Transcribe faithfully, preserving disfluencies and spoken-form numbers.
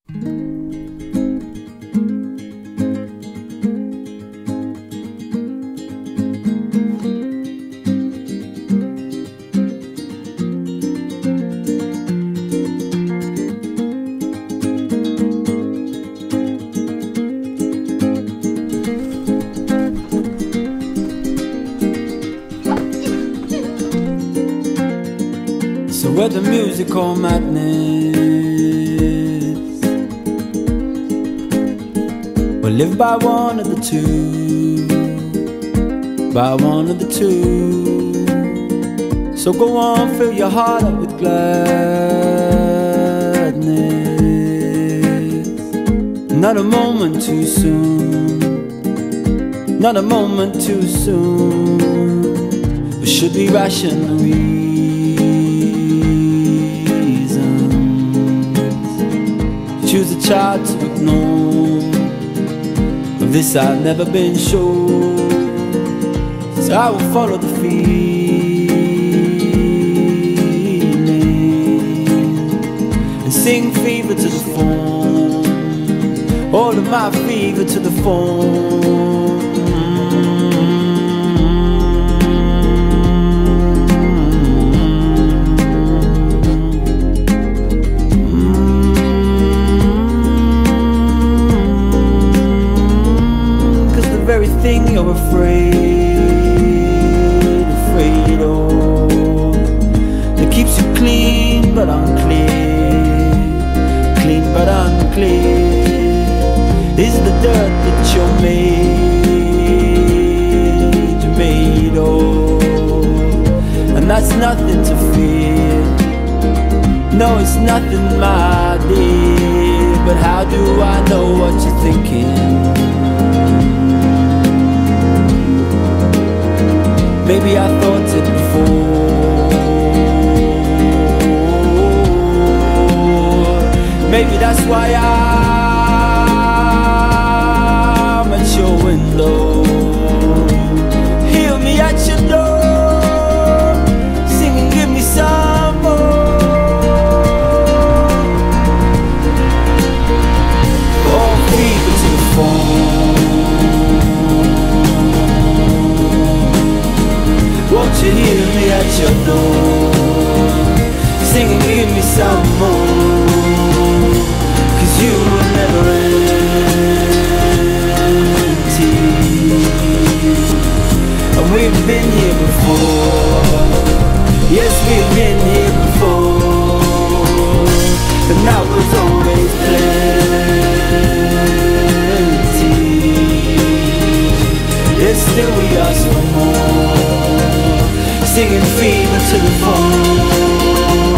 So with the musical madness, we'll live by one of the two, by one of the two. So go on, fill your heart up with gladness. Not a moment too soon, not a moment too soon. We should be rational reasons. Choose a child to ignore. Of this I've never been sure, so I will follow the feeling and sing fever to the phone. All of my fever to the phone. Everything you're afraid, afraid of, that keeps you clean but unclear, clean but unclear, is the dirt that you're made, you're made of. And that's nothing to fear, no, it's nothing, my dear. But how do I know what you're thinking? Maybe I thought it before. Maybe that's why I'm at your window. Hear me at your door, singing, give me some more. Oh, fever to the phone. Won't you hear me at your door, singing, give me some more. Cause you were never empty, and we've been here before. Yes, we've been here before, and that was always plenty. Yes, still we ask for more, singing fever to the phone.